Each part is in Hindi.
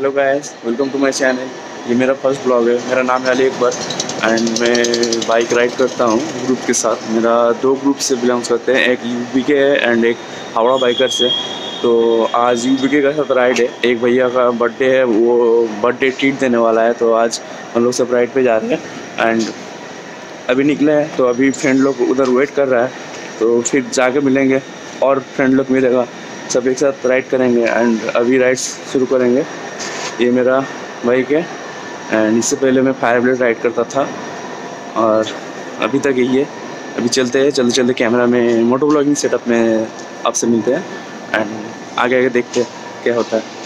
Hello guys, welcome to my channel. ये मेरा फर्स्ट ब्लॉग है। मेरा नाम है अली अकबर एंड मैं बाइक राइड करता हूँ ग्रुप के साथ। मेरा 2 ग्रुप से बिलोंग्स करते हैं, एक यूबीके है एंड एक हावड़ा बाइकर से। तो आज यूबीके का साथ राइड है। एक भैया का बर्थडे है, वो बर्थडे ट्रीट देने वाला है, तो आज हम लोग सब राइड पे जा रहे हैं एंड अभी निकले हैं। तो अभी फ्रेंड लोग उधर वेट कर रहा है, तो फिर जाके मिलेंगे और फ्रेंड लोग मिलेगा, सब एक साथ राइड करेंगे एंड अभी राइड शुरू करेंगे। ये मेरा बाइक है एंड इससे पहले मैं फायर ब्लेड राइड करता था और अभी तक यही है। अभी चलते हैं, चलते चलते कैमरा में मोटो ब्लॉगिंग सेटअप में आपसे मिलते हैं एंड आगे आगे देखते हैं क्या होता है।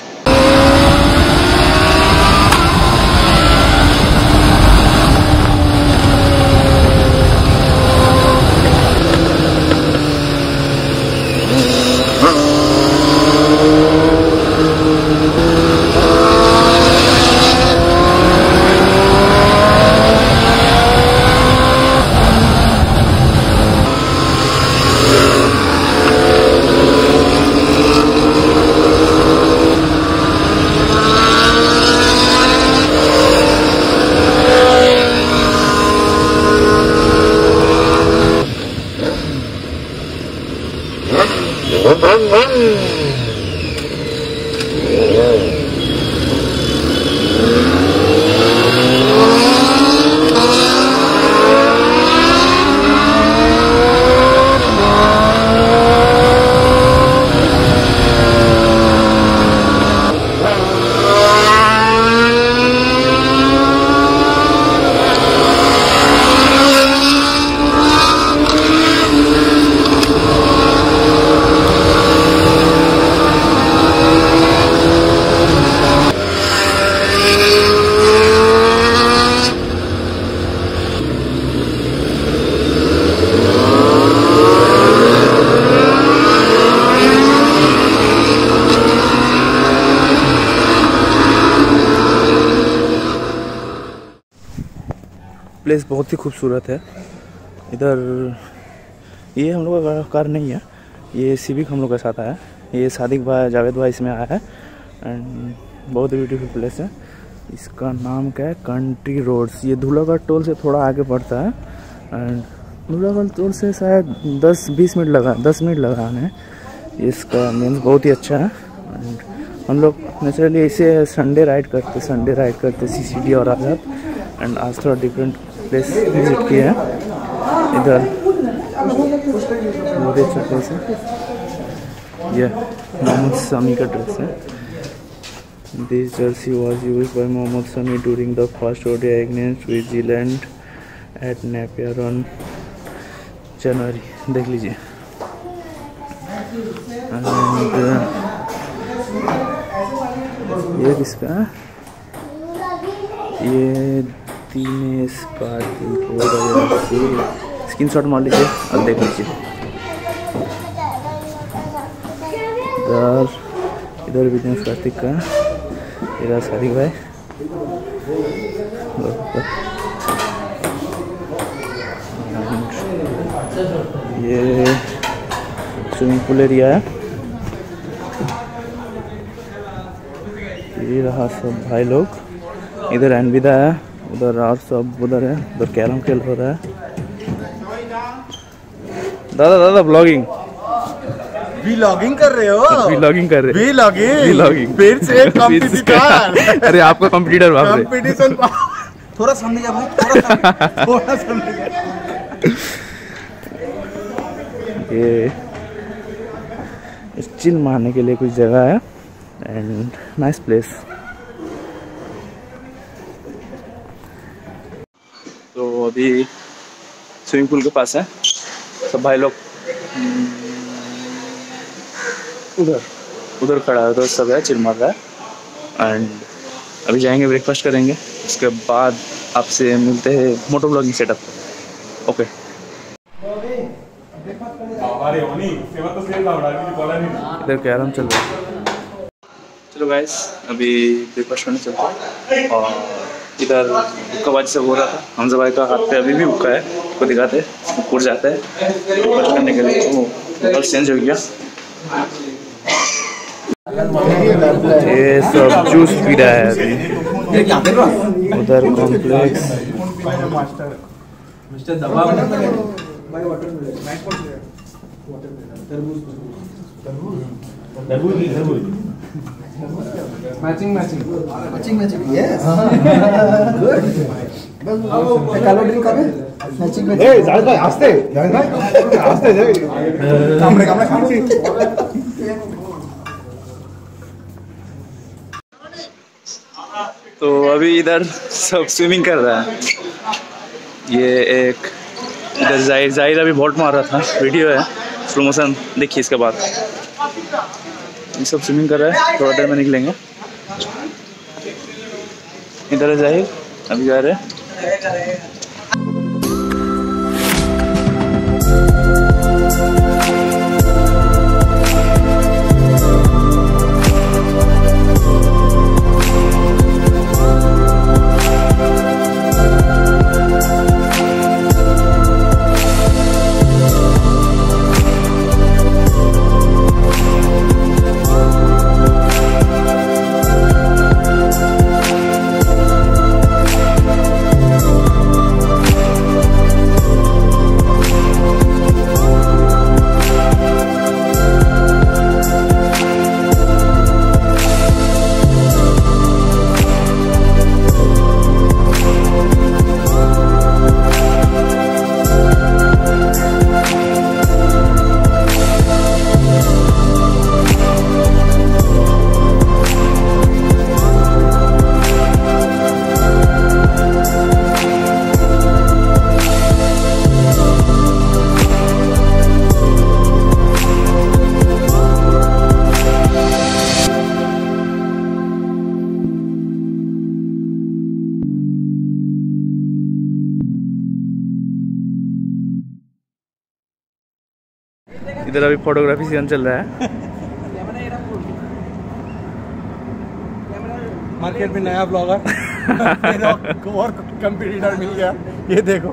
प्लेस बहुत ही खूबसूरत है। इधर ये हम लोग का कार नहीं है, ये सिविक हम लोग के साथ आया है। ये सादिक भाई, जावेद भाई इसमें आया है एंड बहुत ब्यूटीफुल प्लेस है। इसका नाम क्या है, कंट्री रोड्स। ये धूलागढ़ टोल से थोड़ा आगे पड़ता है एंड धूलागढ़ टोल से शायद 10-20 मिनट लगा, 10 मिनट लगा हमें। इसका मीन्स बहुत ही अच्छा है एंड हम लोग नेचुरली ऐसे संडे राइड करते सीसीडी और आज़ाद एंड आज थोड़ा डिफरेंट प्लेस विजिट किया है। इधर बहुत अच्छा प्लेस है। यह मोहम्मद शमी का ड्रेस है। This jersey was used by Mohammad Shami during the first ODI against Switzerland at Napier on January. देख लीजिए। ये किसका, ये दिनेश पाटिल से स्क्रीनशॉट मार लीजिए और देख लीजिए। इधर भी दिनेश कार्तिक का, इधर सादिक भाई। ये स्विमिंग पूल एरिया है। ये रहा सब भाई लोग। इधर अनविदा है, उधर और सब उधर है। उधर कैरम खेल हो रहा है। दादा ब्लॉगिंग कर रहे हो? व्लॉगिंग कर रहे हैं। व्लॉगिंग फिर से कंपटीटर। अरे आपका कंपटीटर बाप रे। कंपटीशन थोड़ा सामने जा भाई, थोड़ा सामने जा। ये चिल मारने के लिए कुछ जगह है एंड नाइस प्लेस। तो अभी स्विमिंग पूल के पास है, सब भाई लोग उधर खड़ा है, तो सब है, चिल मार रहा है एंड अभी जाएंगे, ब्रेकफास्ट करेंगे, उसके बाद आपसे मिलते हैं मोटो ब्लॉगिंग सेटअप। ओके। इधर कैरम चल रहा है। चलो गाइस, अभी ब्रेकफास्ट करने चलते हैं। और इधर हुक्काबाजी से हो रहा था। हमजा भाई का हाथ पे अभी भी हुक्का है, उसको दिखाते ऊपर जाता है ब्रेकफास्ट करने के लिए। तो चेंज हो गया। ये सब जूस पी रहा है अभी। उधर complex matching yes good cold drink कब मैचिंग ए जावेद भाई आस्ते जावेद भाई आस्ते जाए कामरे खाने तो अभी इधर सब स्विमिंग कर रहा है। ये एक इधर जाहिर अभी वोट मार रहा था, वीडियो है स्लो मोशन, देखिए इसके बाद। ये सब स्विमिंग कर रहा है, थोड़ा देर में निकलेंगे। इधर है जाहिर, अभी जा रहे हैं। इधर अभी फोटोग्राफी सीजन चल रहा है। मार्केट में नया ब्लॉगर और कंपटीटर मिल गया, ये देखो।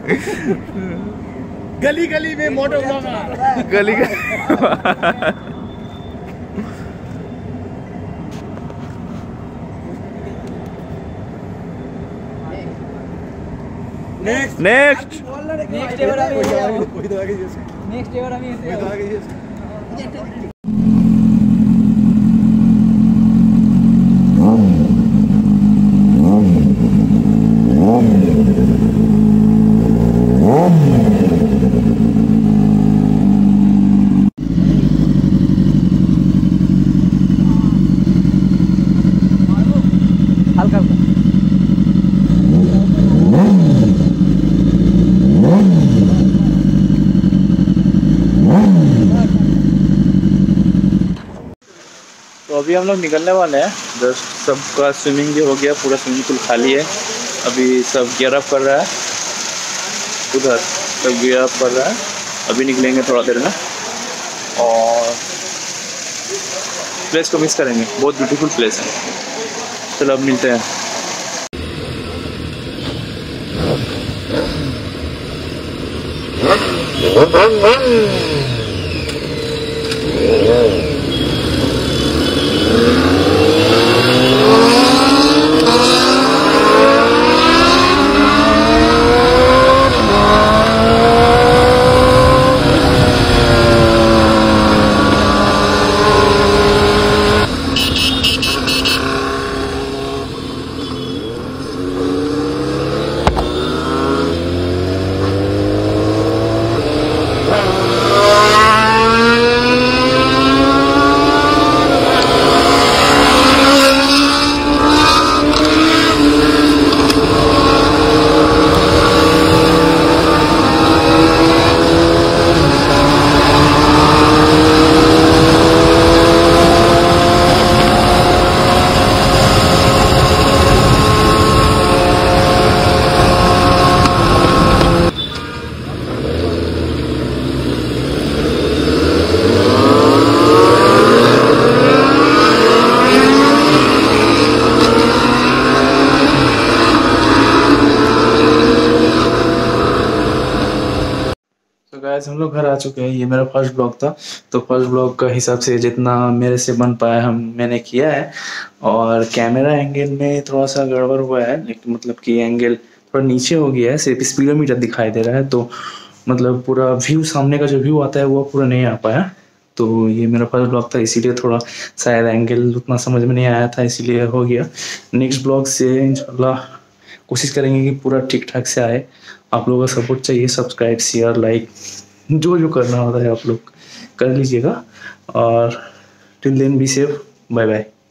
गली गली में मोटो ब्लॉगर, गली नेक्स्ट नेक्स्ट तो अभी हम लोग निकलने वाले हैं। जस्ट सबका स्विमिंग भी हो गया, पूरा स्विमिंग पूल खाली है। अभी सब गियर अप कर रहा है, उधर सब गियर अप कर रहा है। अभी निकलेंगे थोड़ा देर में और प्लेस को मिस करेंगे, बहुत ब्यूटीफुल प्लेस है। चलो अब मिलते हैं। गाइस हम लोग घर आ चुके हैं। ये मेरा फर्स्ट ब्लॉग था, तो फर्स्ट ब्लॉग का हिसाब से जितना मेरे से बन पाया मैंने किया है। और कैमरा एंगल में थोड़ा सा गड़बड़ हुआ है, लेकिन मतलब कि एंगल थोड़ा नीचे हो गया है, सिर्फ स्पीडोमीटर दिखाई दे रहा है, तो मतलब पूरा व्यू, सामने का जो व्यू आता है वो पूरा नहीं आ पाया। तो ये मेरा फर्स्ट ब्लॉग था, इसीलिए थोड़ा शायद एंगल उतना समझ में नहीं आया था, इसीलिए हो गया। नेक्स्ट ब्लॉग से इंशाल्लाह कोशिश करेंगे कि पूरा ठीक ठाक से आए। आप लोगों का सपोर्ट चाहिए, सब्सक्राइब शेयर लाइक जो जो करना होता है आप लोग कर लीजिएगा। और till then be safe, bye bye.